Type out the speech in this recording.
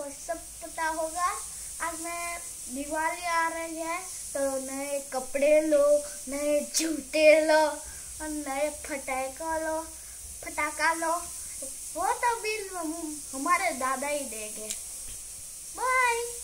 आपको सब पता होगा आज मैं दिवाली आ रही है तो नए कपड़े लो, नए जूते लो और नए फटाका लो। वो तो बिल हमारे दादा ही देंगे। बाय।